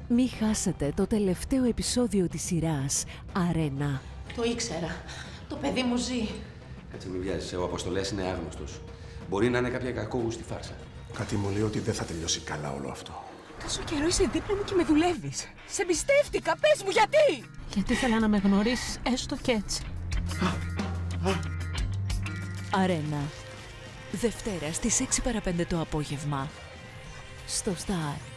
Μη χάσετε το τελευταίο επεισόδιο της σειράς Αρένα. Το ήξερα. Το παιδί μου ζει. Κάτσε μην βιάζεσαι, ο Αποστολέας είναι άγνωστος. Μπορεί να είναι κάποια κακόγουστη φάρσα. Κάτι μου λέει ότι δεν θα τελειώσει καλά όλο αυτό. Τόσο καιρό είσαι δίπλα μου και με δουλεύεις. Σε εμπιστεύτηκα, πες μου γιατί! Γιατί ήθελα να με γνωρίσεις έστω κι έτσι. Αρένα. Δευτέρα στις 6 παρα 5 το απόγευμα. Στο Star.